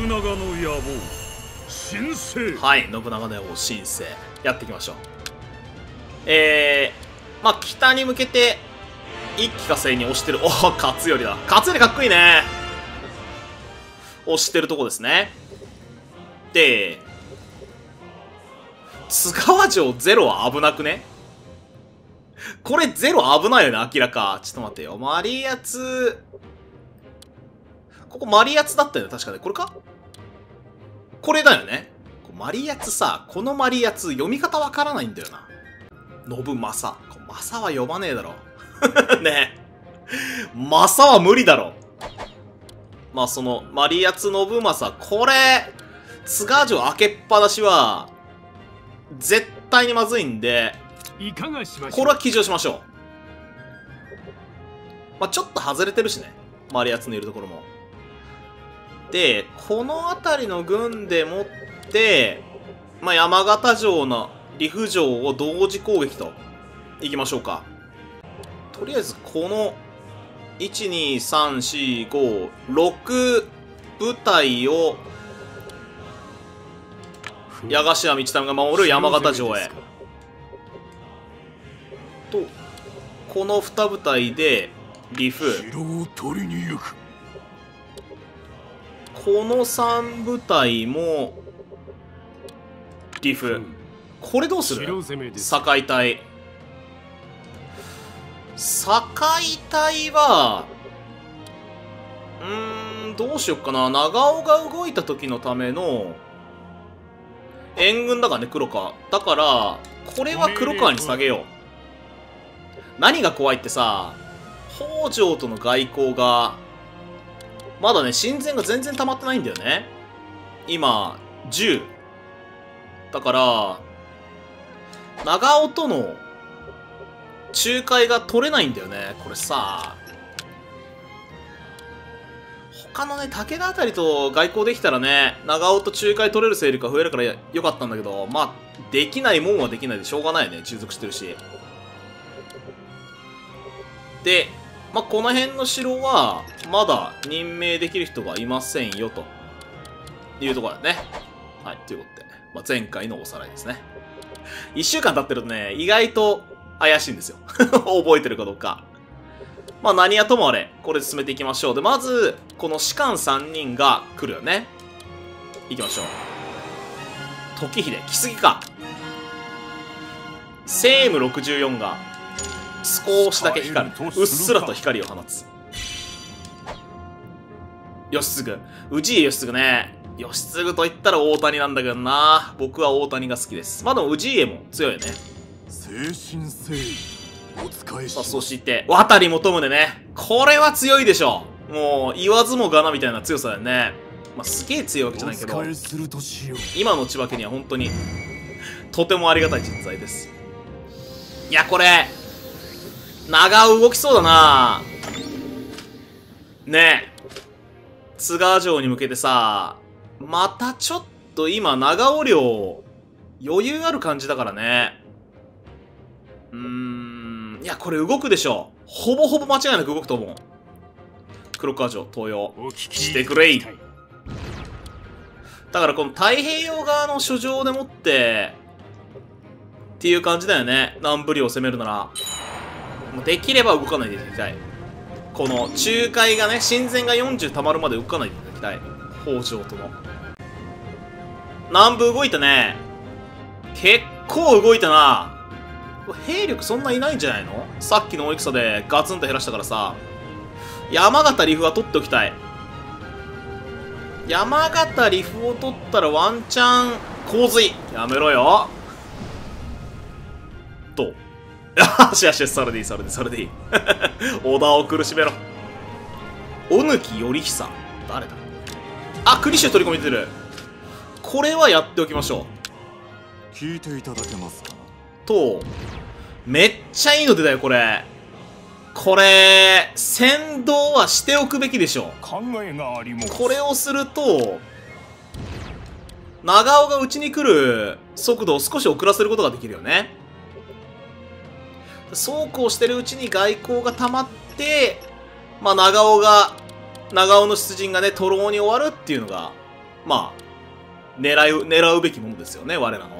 信長の野望新生。 はい、信長の野望新生やっていきましょう。まあ北に向けて一気呵成に押してる。おお、勝頼だ。勝頼かっこいいね。押してるとこですね。で、津川城ゼロは危なくね。これゼロ危ないよね、明らか。ちょっと待ってよ。マリアツ。ここマリアツだったよね、確かね。これかこれだよね。マリアツさ、このマリアツ読み方わからないんだよな。信正。正は呼ばねえだろ。ねえ。正は無理だろ。まあその、マリアツ信正、これ、津川城開けっぱなしは、絶対にまずいんで、 いかがしましょう。 これは騎乗しましょう。まあちょっと外れてるしね。マリアツのいるところも。で、この辺りの軍でもって、まあ山形城の利府城を同時攻撃と、いきましょうか。とりあえず、この、1、2、3、4、5、6部隊を、矢頭道民が守る山形城へ。と、この2部隊で、利府。 城を取りに行く。 この3部隊も、利府。これどうする？堺隊。堺隊は、どうしよっかな。長尾が動いた時のための、援軍だからね、黒川。だから、これは黒川に下げよう。何が怖いってさ、北条との外交が、まだね、親善が全然溜まってないんだよね。今、10。だから、長尾との仲介が取れないんだよね。これさ、他のね、武田あたりと外交できたらね、長尾と仲介取れる勢力が増えるからよかったんだけど、まあ、できないもんはできないでしょうがないよね。従属してるし。で、まあ、この辺の城は、まだ任命できる人がいませんよ、というところだね。はい、ということで、まあ、前回のおさらいですね。1週間経ってるとね、意外と怪しいんですよ。覚えてるかどうか。まあ何やともあれ、これ進めていきましょう。で、まず、この士官3人が来るよね。いきましょう。時秀、来すぎか。聖武64が、少しだけ光る。うっすらと光を放つ。義継。氏家義継ね。義継と言ったら大谷なんだけどな。僕は大谷が好きです。まあでも氏家も強いよね。 誠心誠意お使いしさあ、 ます。 そして渡元宗ね。これは強いでしょ。もう言わずもがなみたいな強さだよね。まあすげえ強いわけじゃないけど、 お使いするとしよう。 今の千葉家には本当にとてもありがたい人材です。いや、これ長尾動きそうだな。ねえ、津川城に向けてさ、またちょっと今長尾領余裕ある感じだからね。いや、これ動くでしょ。ほぼほぼ間違いなく動くと思う。黒川城登用してくれい。だからこの太平洋側の書状でもってっていう感じだよね。南部領を攻めるならできれば動かないでいただきたい。この仲介がね、親善が40溜まるまで動かないでいただきたい。北条との南部動いたね。結構動いたな。兵力そんないないんじゃないの？さっきの大戦でガツンと減らしたからさ。山形利府は取っておきたい。山形利府を取ったらワンチャン洪水やめろよと。よしよし、それでいい、それでいい、それでいい。織田を苦しめろ。小貫頼久、誰だ？あ、栗州取り込みてる。これはやっておきましょう。 聞いていただけますか？ と、めっちゃいいの出たよ、これ。これ、先導はしておくべきでしょ。 考えがあります。 これをすると、長尾がうちに来る速度を少し遅らせることができるよね。そうこうしてるうちに外交が溜まって、まあ長尾の出陣がね、徒労に終わるっていうのがまあ、狙うべきものですよね、我らの。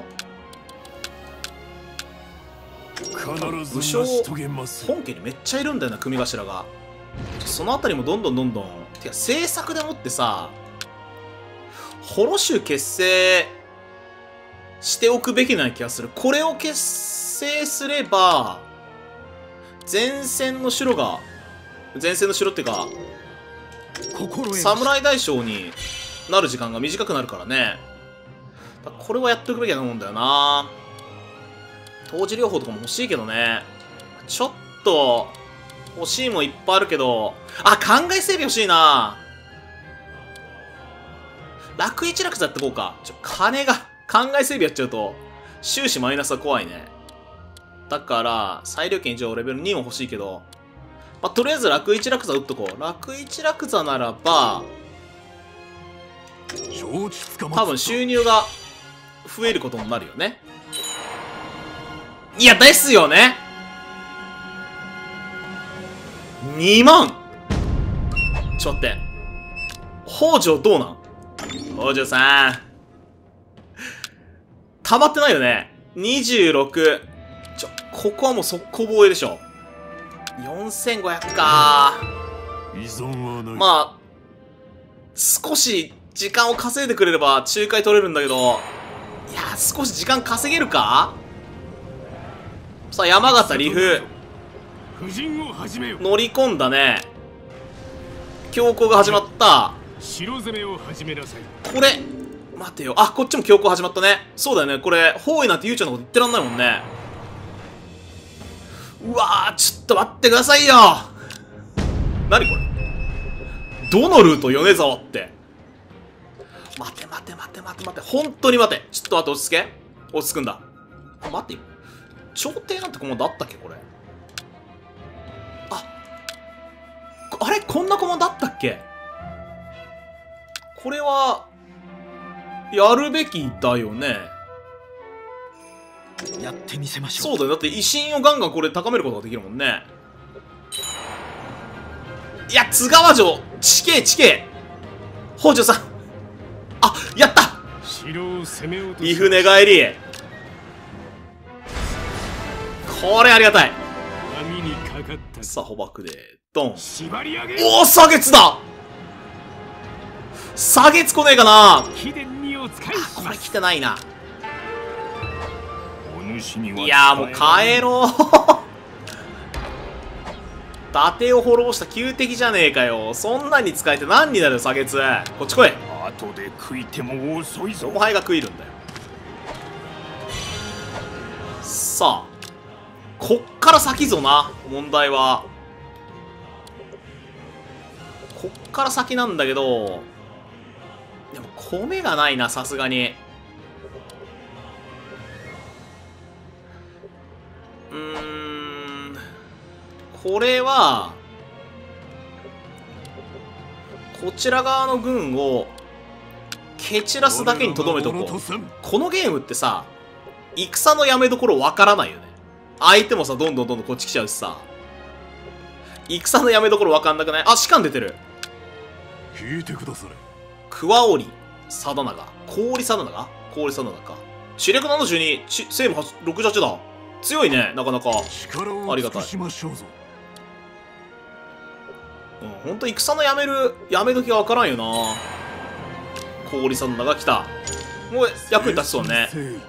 武将、本家にめっちゃいるんだよな、組頭が。そのあたりもどんどん。てか、政策でもってさ、ホロ州結成しておくべきな気がする。これを結成すれば、前線の城っていうか、侍大将になる時間が短くなるからね。これはやっておくべきだと思うんだよな。当時療法とかも欲しいけどね。ちょっと、欲しいもんいっぱいあるけど、あ、考え整備欲しいな。楽一楽座やってこうか。金が、考え整備やっちゃうと、収支マイナスは怖いね。だから、裁量権以上レベル2も欲しいけど、まあ、とりあえず楽一楽座打っとこう。楽一楽座ならば、多分収入が増えることになるよね。いや、ですよね。2万。ちょっと待って。北条どうなん？北条さん。溜まってないよね。26。ここはもう速攻防衛でしょ。4500か。まあ、少し時間を稼いでくれれば仲介取れるんだけど、いや、少し時間稼げるか？さあ、山形リフ。乗り込んだね。強行が始まった。これ、待てよ。あ、こっちも強行始まったね。そうだよね。これ、包囲なんてゆうちゃんのこと言ってらんないもんね。うわー、ちょっと待ってくださいよ。何これ。どのルート米沢って。待て。本当に待て。ちょっと待って、落ち着け。落ち着くんだ。あ、待ってよ。朝廷なんてコマンドあったっけこれ。あれこんなコマンドあったっけ。これは、やるべきだよね。 やってみせましょう。 そうだよ。だって威信をガンガンこれ高めることができるもんね。いや、津川城、地形北条さん。あ、やった。リフ寝返り。これありがたい。さあ、捕獲で、ドン。おお、砂月だ。砂月来ねえかな。これ来てないな。いやーもう帰ろう。伊達を滅ぼした旧敵じゃねえかよ。そんなに使えて何になるよ、砂月。こっち来い。 後で食いても遅いぞ。 お前が食いるんだよ。さあ、こっから先ぞな、問題は。こっから先なんだけど、でも米がないな、さすがに。これは、こちら側の軍を蹴散らすだけにとどめとこう。このゲームってさ、戦のやめどころわからないよね。相手もさ、どんどんこっち来ちゃうしさ。戦のやめどころわかんなくない？あ、士官出てる。 聞いてくだされ。 桑織貞長。氷貞長か。主力72、西武68だ。強いね、なかなか。ありがたい。ほんと戦のやめ時がわからんよな。氷貞長が来た。もう役に立ちそうね。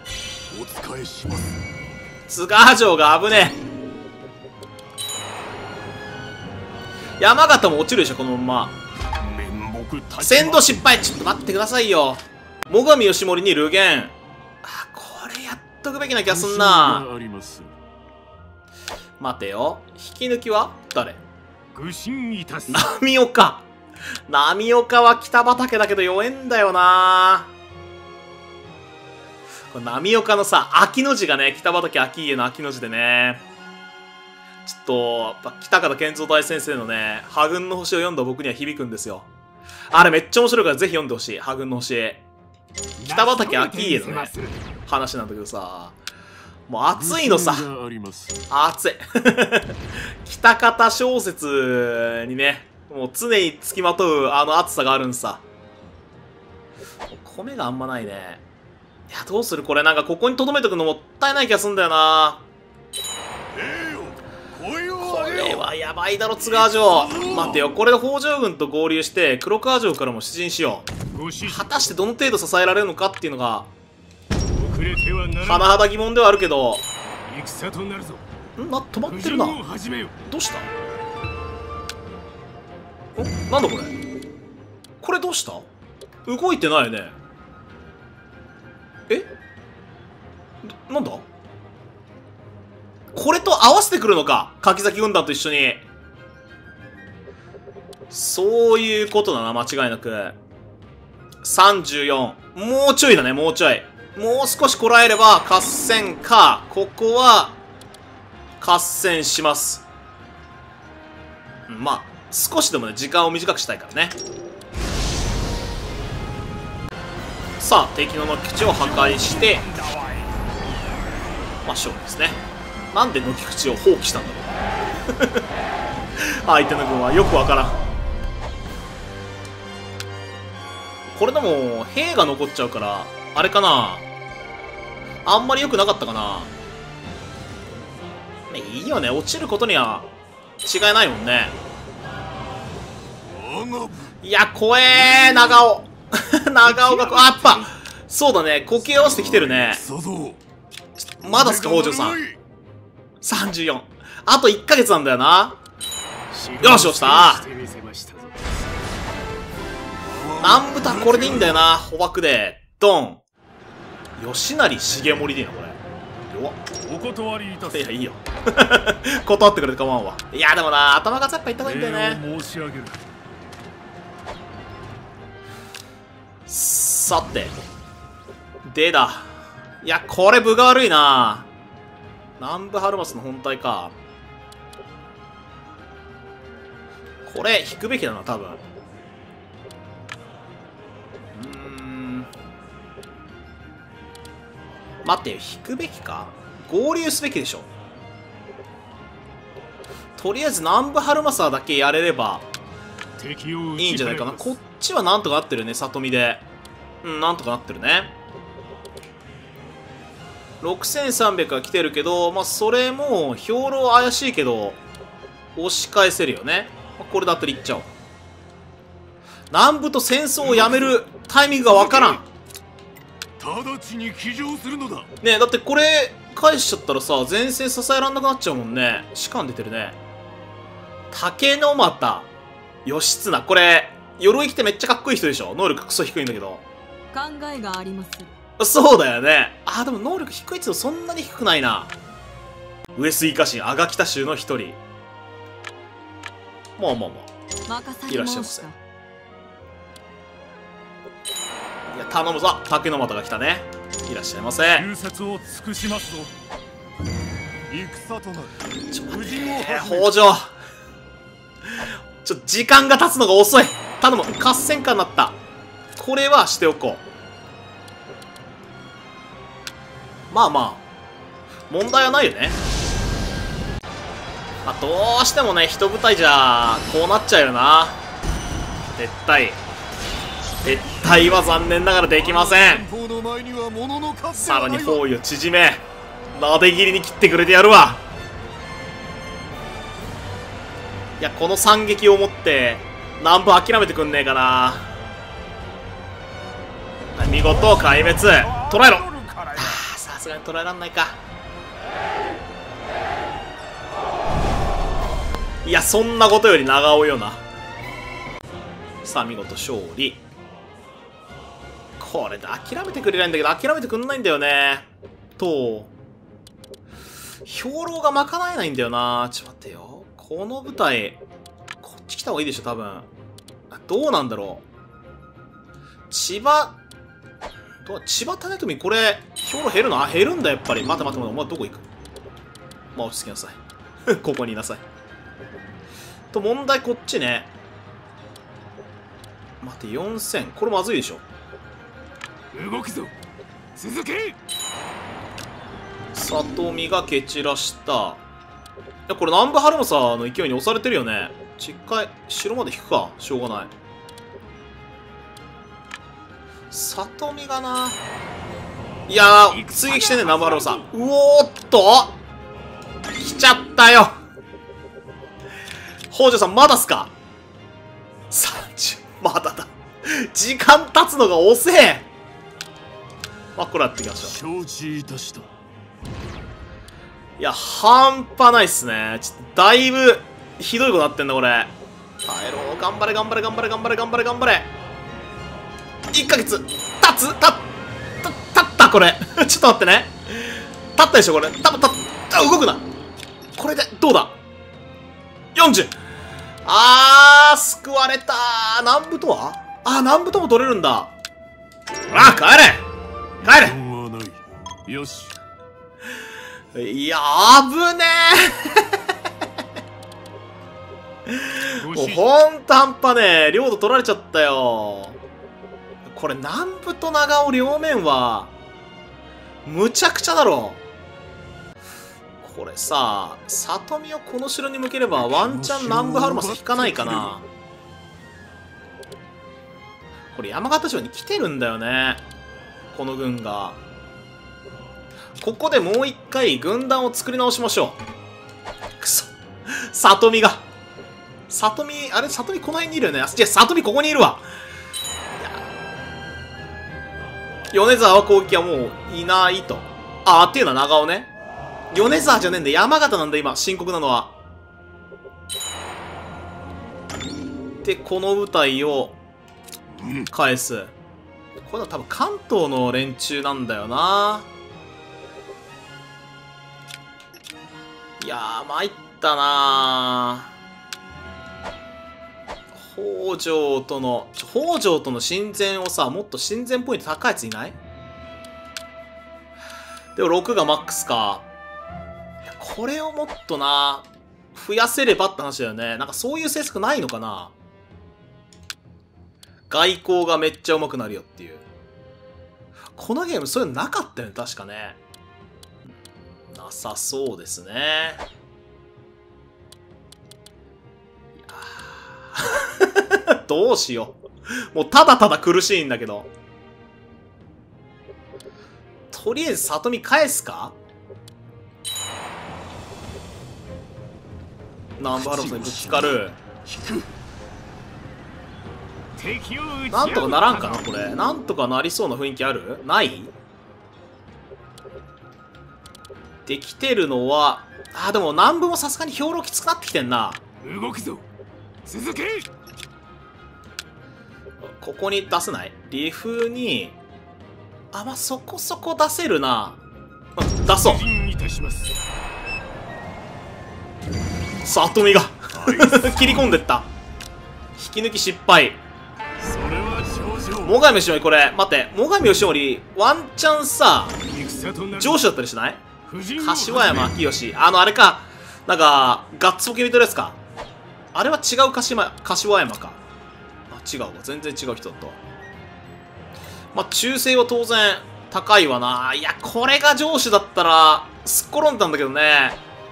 津川城が危ねえ。山形も落ちるでしょ、このまま。先導失敗。ちょっと待ってくださいよ。最上義盛に流言。あ、これやっとくべきな気がすんな。待てよ。引き抜きは誰？波岡。波岡は北畠だけど弱えんだよな。波岡のさ、秋の字がね、北畠秋家の秋の字でね。ちょっと、北方健三大先生のね、破軍の星を読んだ僕には響くんですよ。あれめっちゃ面白いからぜひ読んでほしい。破軍の星。北畠秋家のね、話なんだけどさ、もう熱いのさ。熱い。北方小説にね、もう常に付きまとうあの熱さがあるんさ。 米があんまないね。いや、どうするこれ。なんかここに留めとくのもったいない気がすんだよな。これはやばいだろ、津川城。待ってよ、これで北条軍と合流して黒川城からも出陣しよう。果たしてどの程度支えられるのかっていうのが甚だ疑問ではあるけど。止まってるな。どうした？なんだこれ。これどうした？動いてないよね。なんだこれと合わせてくるのか、柿崎軍団と一緒に。そういうことだな、間違いなく。34。もうちょいだね、もうちょい。もう少しこらえれば合戦か。ここは合戦します。まあ少しでもね、時間を短くしたいからね。さあ、敵の軒口を破壊して、まあ勝利ですね。なんで軒口を放棄したんだろう相手の軍はよくわからん。これでも兵が残っちゃうからあれかな、あんまり良くなかったかな。いいよね、落ちることには違いないもんね。いや、怖えー、長尾長尾が、やっぱそうだね、呼吸合わせてきてるね。まだっすか、北条さん。34。あと1ヶ月なんだよな。よし、落ちた。南部たこれでいいんだよな。捕獲でドン。吉成重盛でいいな、これ。弱っ。 お断りいたす。 いや、いいよ断ってくれて構わんわ。いや、でもな、頭数やっぱいった方がいいんだよね。 申し上げる。 さてでだ。いや、これ分が悪いな。南部春松の本体か。これ引くべきだな、多分。待ってよ、引くべきか、合流すべきでしょ。とりあえず南部春政だけやれればいいんじゃないかな。こっちはなんとかなってるね、里見で。なんとかなってるね。6300は来てるけど、まあそれも兵糧怪しいけど押し返せるよね。これだったらいっちゃおう。南部と戦争をやめるタイミングがわからん。 直ちに騎乗するのだ。 ねえ、だってこれ返しちゃったらさ、前線支えらんなくなっちゃうもんね。士官出てるね。竹の又義経、これ鎧着てめっちゃかっこいい人でしょ。能力クソ低いんだけど。 考えがあります。 そうだよね。あ、でも能力低いって言うとそんなに低くないな。上杉家臣阿賀北州の一人。まあまあまあ、いらっしゃいませ。いや、頼むぞ。竹の又が来たね。いらっしゃいませ。 忠説を尽くしますぞ。戦となる。 ちょっと待って、北条。時間が経つのが遅い。頼む。合戦下になった。これはしておこう。まあまあ問題はないよね。まあ、どうしてもね、一部隊じゃこうなっちゃうよな。撤退は残念ながらできません。さらに包囲を縮め、なで切りに切ってくれてやるわ。いや、この惨劇をもって南部諦めてくんねえかな。見事壊滅。捕らえろ。さすがに捉えらんないか。いや、そんなことより長尾よな。さあ、見事勝利。これで諦めてくれないんだけど、諦めてくんないんだよね。と兵糧が賄えないんだよな。ちょっと待ってよ、この部隊こっち来た方がいいでしょ、多分。どうなんだろう。千葉種富、これ兵糧減るの？あ、減るんだ、やっぱり。待て、お前どこ行く？まあ落ち着きなさいここにいなさい。と、問題こっちね。待て、4000、これまずいでしょ。 動くぞ、続け。 里見が蹴散らした。いや、これ南部春政の勢いに押されてるよね。一回城まで引くか、しょうがない。 里見がな。いやー、追撃してね、ナバローさん。うおーっと来ちゃったよ。北条さん、まだっすか？ 30、まだだ。時間経つのが遅え。まあ、これやっていきましょう。 承知いたした。 いや、半端ないっすね。ちょっと、だいぶ、ひどいことなってんだ、これ。耐えろ。頑張れ、頑張れ、頑張れ、頑張れ、頑張れ、頑張れ。1ヶ月、経ったこれ。ちょっと待ってね。経ったでしょ、これ。動くな。これで、どうだ ?40。救われた。南部とは南部とも取れるんだ。帰れ帰れ。 よし。 いや、危ねえ。もうほんと半端ねえ。領土取られちゃったよ。これ南部と長尾両面はむちゃくちゃだろ。これさ、里見をこの城に向ければワンチャン南部ハルマス引かないかな。これ山形城に来てるんだよね、この軍が。ここでもう一回軍団を作り直しましょう。くそ、里見が、里見この辺にいるよね。じゃあ里見ここにいるわ。米沢は攻撃はもういないと。っていうのは長尾ね。米沢じゃねえんだ、山形なんだ今深刻なのは。でこの部隊を返す。これは多分関東の連中なんだよな。いやー参ったなー。北条との親善をさ、もっと親善ポイント高いやついない？でも6がマックスか。これをもっとな増やせればって話だよね。なんかそういう政策ないのかな。外交がめっちゃ上手くなるよっていう。このゲームそういうのなかったよね、確かね。なさそうですね。どうしよう。もうただただ苦しいんだけど。とりあえず里見返すか。南部ハルマスにぶつかる。なんとかならんかなこれ。なんとかなりそうな雰囲気ある？ない？できてるのは、でも南部もさすがに兵糧きつくなってきてんな。 動くぞ。続け。 ここに出せない？リフに、まあ、そこそこ出せるな。出そう。里見が切り込んでった。引き抜き失敗。最上義盛、これ待って、最上義盛ワンチャンさ上司だったりしない？柏山明義、あれか、なんかガッツポケ見てるやつか。あれは違う柏山か。違うわ、全然違う人だったわ。まあ忠誠は当然高いわな。いや、これが上司だったらすっ転んだんだけどね。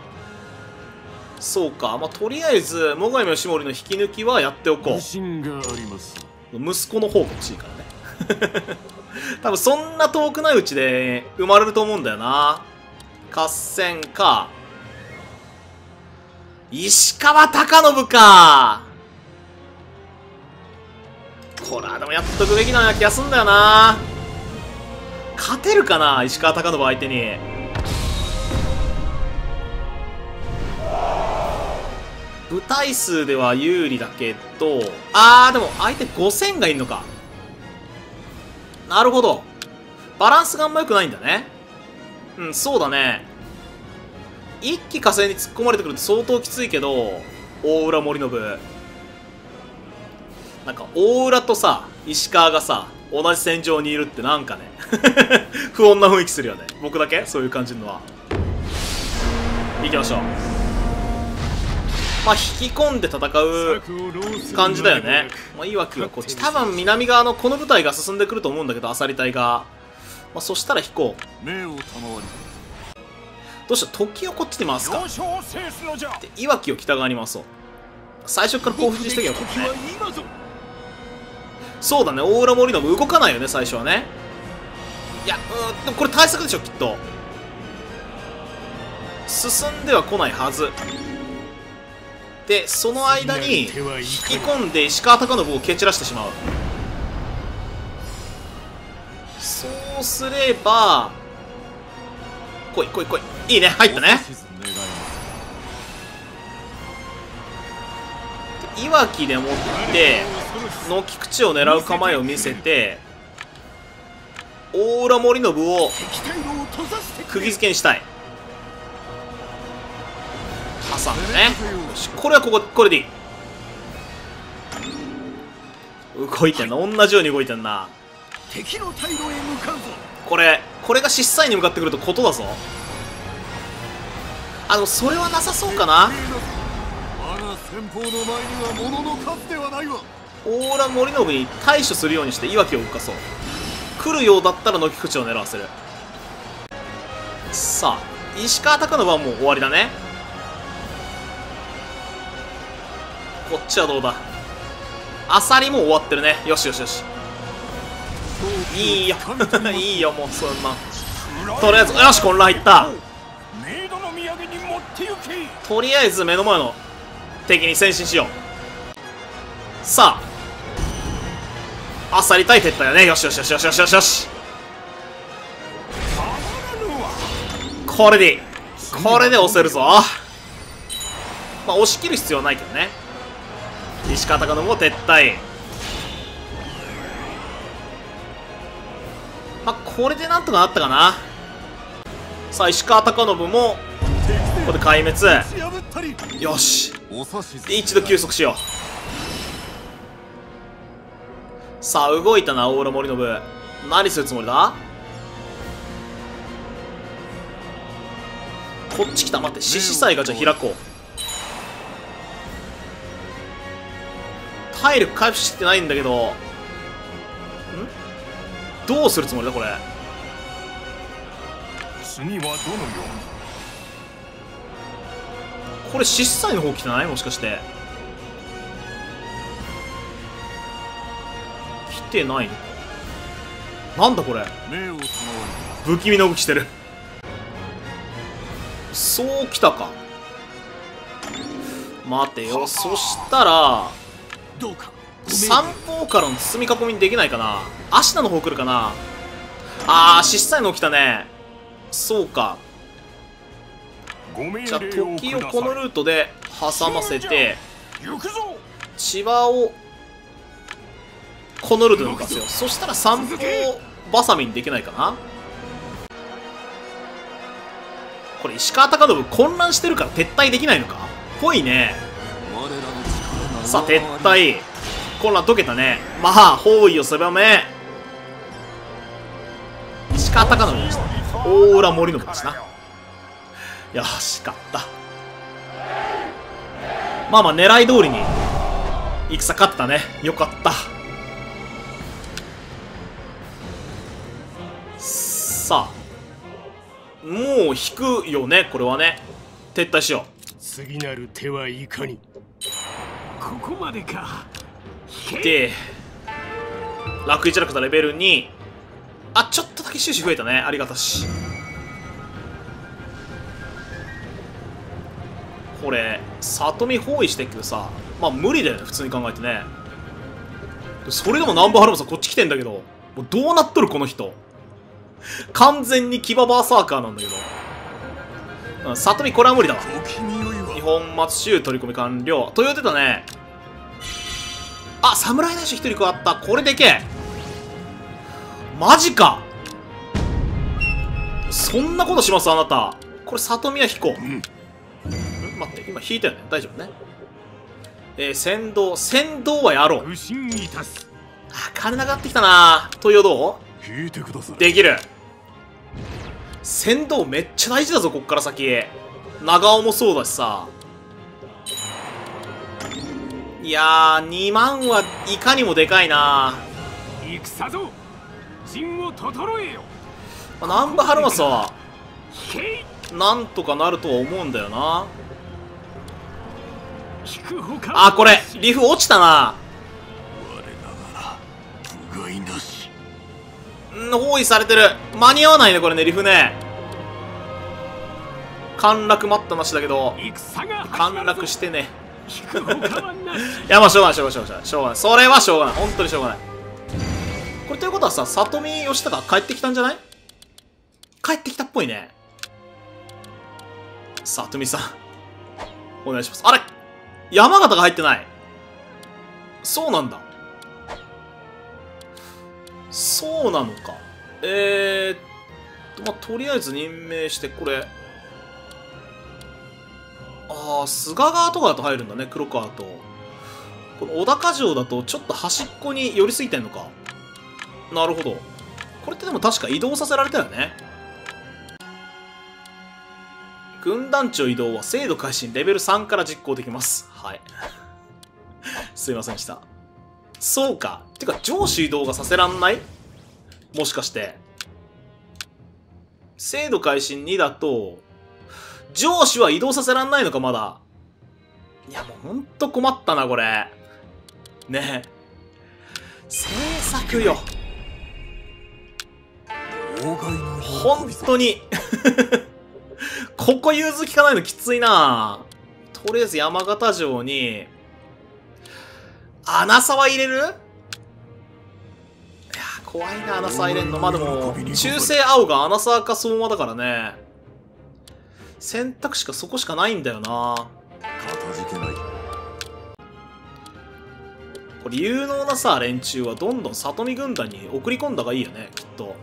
そうか、まあとりあえず最上義盛の引き抜きはやっておこう。息子の方が欲しいからね多分そんな遠くないうちで生まれると思うんだよな。合戦か。石川貴信か。これはでもやっとくべきなような気がすんだよな。勝てるかな石川貴信相手に。部隊数では有利だけど、でも相手5000がいるのか。なるほど。バランスがあんま良くないんだね。うん、そうだね。一気火星に突っ込まれてくると相当きついけど、大浦森信。なんか大浦とさ、石川がさ、同じ戦場にいるってなんかね、不穏な雰囲気するよね。僕だけそういう感じのは。行きましょう。まあ引き込んで戦う感じだよね。まあいわきはこっち。多分南側のこの部隊が進んでくると思うんだけど、アサリ隊が。まあそしたら引こう。どうした、時をこっちに回すか。で、いわきを北側に回そう。最初から興奮してきゃよかったね。 そうだね、大浦森信動かないよね、最初はね。いや、でもこれ対策でしょ、きっと。進んでは来ないはず。で、その間に引き込んで石川貴信を蹴散らしてしまう。そうすれば、来い来い来い。いいね、入ったね。いわきでもってのき口を狙う構えを見せて、大浦森信を釘付けにしたい。挟んでね。よし、これはこれでいい。動いてんな、同じように動いてんな。これが失災に向かってくるとことだぞ。でもそれはなさそうかな。大浦森信に対処するようにしていわきを動かそう。来るようだったらのき口を狙わせる。さあ、石川貴信はもう終わりだね。こっちはどうだ。あさりも終わってるね。よしよしよし、いいよいいよ、もうそんな。とりあえず、よし、混乱入った。とりあえず目の前の敵に先進しよう。さあ、あさり対撤退よね。よしよしよしよしよしよしよし、これでいい。これで押せるぞ。まあ押し切る必要はないけどね。石川貴信も撤退。まあこれでなんとかなったかな。さあ、石川貴信もここで壊滅。よし、で一度休息しよう。さあ動いたな、大浦森信。何するつもりだ。こっち来た。待って、獅子祭がじゃあ開こう。体力回復してないんだけど、どうするつもりだこれ。 次はどのように。 これ獅子祭の方来てない？もしかして来てないのか。なんだこれ、不気味な動きしてる。そう来たか。待てよ、そしたら三方からの包み囲みにできないかな。芦名の方来るかな。獅子祭の起きたね。そうか。じゃあ時をこのルートで挟ませて、千葉をこのルートで抜かせよう。そしたら三方バサミにできないかな。これ石川貴信混乱してるから撤退できないのか。ぽいね。さあ撤退。混乱解けたね。まあ包囲を狭め、石川貴信でした。大浦森信ですな。よし、勝った。まあまあ狙い通りに戦勝ったね。よかった。さあもう引くよね、これはね。撤退しよう。 次なる手はいかに。ここまでか。 で楽一楽だレベル2。ちょっとだけ収支増えたね。ありがたし。これ里見包囲してっけどさ、まあ無理だよね普通に考えてね。それでも南波春馬さんこっち来てんだけど、もうどうなっとるこの人。完全に騎馬バーサーカーなんだけど、里見これは無理だわ。日本松州取り込み完了と言うてたね。侍大将1人加わった。これでけえ。マジか。そんなことします、あなた。これ里見は引こう。待って、今引いたよね。大丈夫ね。先導はやろう。金なくなってきたな。東洋どうできる。先導めっちゃ大事だぞ、こっから先。長尾もそうだしさ。いやー、2万はいかにもでかいな。 戦ぞ、陣を整えよ。 南波春馬はなんとかなるとは思うんだよな。これリフ落ちたな。 し。 包囲されてる。間に合わないね、これね、リフね。陥落待ったなしだけど、 戦が陥落してね。 引く他はなし。 いや、まあしょうがない、しょうがない。それはしょうがない。本当にしょうがない。これということはさ、里見義孝帰ってきたんじゃない？帰ってきたっぽいね。里見さん、お願いします。あれ？山形が入ってない。そうなんだ。そうなのか。まあ、とりあえず任命して、これ。ああ、菅川とかだと入るんだね、黒川と。この小高城だと、ちょっと端っこに寄りすぎてんのか。なるほど。これってでも確か移動させられたよね。軍団長移動は制度開始レベル3から実行できます。はい。すいませんでした。そうか。てか、上司移動がさせらんない？もしかして。制度開始2だと、上司は移動させらんないのか、まだ。いや、もうほんと困ったな、これ。ねえ。制作よ。ほんとに。ここ融通きかないのきついな。とりあえず山形城に、穴沢入れる？いやー、怖いな、穴沢入れんの。まあでも、中世青が穴沢か相馬だからね。選択肢がそこしかないんだよな。 かたじけない。 これ有能なさ、連中はどんどん里見軍団に送り込んだ方がいいよね、きっと。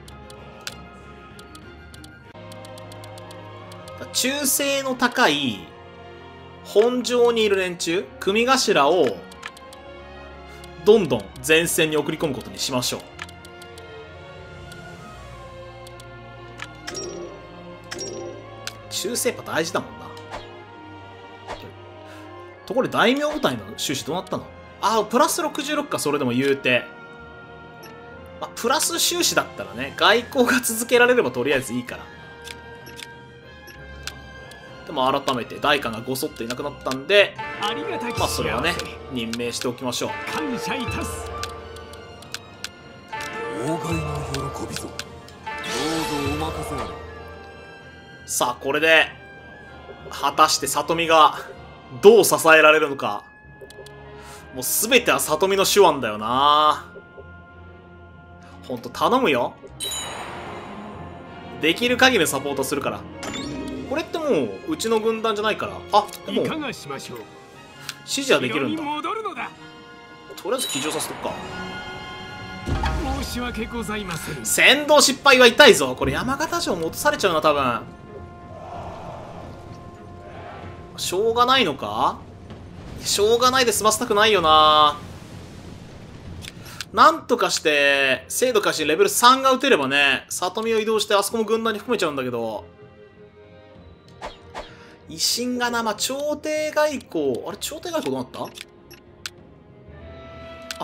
忠誠の高い本城にいる連中、組頭をどんどん前線に送り込むことにしましょう。忠誠やっぱ大事だもんな。ところで大名部隊の収支どうなったの？ああ、プラス66か、それでも言うて。まあ、プラス収支だったらね、外交が続けられればとりあえずいいから。でも改めて代官がごそっといなくなったんで、まあそれはね、任命しておきましょう。 感謝いたす。 妨害の喜びぞ。どうぞお任せあれ。 さあ、これで、果たして里見がどう支えられるのか。もうすべては里見の手腕だよな。ほんと頼むよ。できる限りサポートするから。これってもううちの軍団じゃないから。あ、でもいかがしましょう。 指示はできるんだ。 戻るのだ。 とりあえず騎乗させとくか。 申し訳ございません。 先導失敗は痛いぞ。これ山形城も落とされちゃうな、多分。しょうがないのか？しょうがないで済ませたくないよな。なんとかして制度開始レベル3が打てればね、里見を移動してあそこも軍団に含めちゃうんだけど、維新がな、まあ、朝廷外交、あれ朝廷外交どうなった？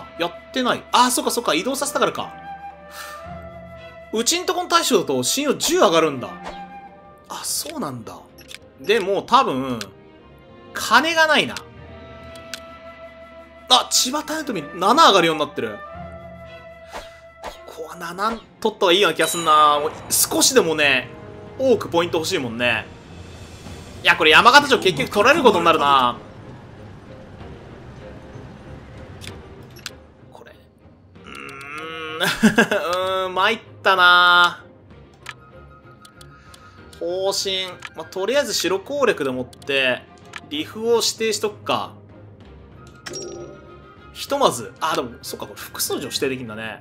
あ、やってない。あ、そっかそっか、移動させたからか。うちんとこの大将だと信用10上がるんだ。あ、そうなんだ。でも多分金がないな。あ、千葉種富7上がるようになってる。ここは7取った方がいいような気がすんな。もう少しでもね、多くポイント欲しいもんね。いや、これ山形城結局取られることになるな。これ。参ったな。方針。まあ、とりあえず白攻略でもって、リフを指定しとくか。ひとまず、あ、でも、そっか、これ複数城指定できるんだね。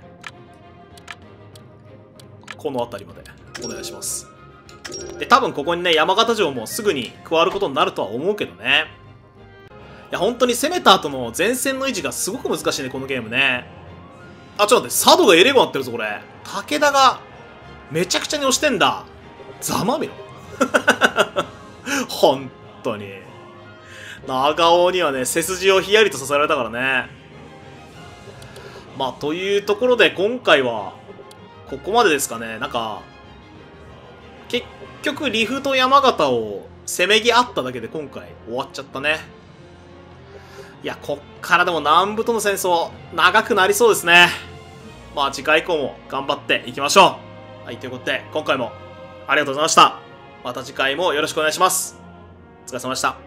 この辺りまでお願いします。で、多分ここにね、山形城もすぐに加わることになるとは思うけどね。いや、本当に攻めた後の前線の維持がすごく難しいね、このゲームね。あ、ちょっと待って、佐渡がエレゴになってるぞ、これ。武田が、めちゃくちゃに押してんだ。ざまみろ。本当に。長尾にはね、背筋をヒヤリとさせられたからね。まあ、というところで今回は、ここまでですかね。なんか、結局、リフと山形をせめぎ合っただけで今回終わっちゃったね。いや、こっからでも南部との戦争、長くなりそうですね。 まあ次回以降も頑張っていきましょう。はい、ということで、今回もありがとうございました。また次回もよろしくお願いします。お疲れ様でした。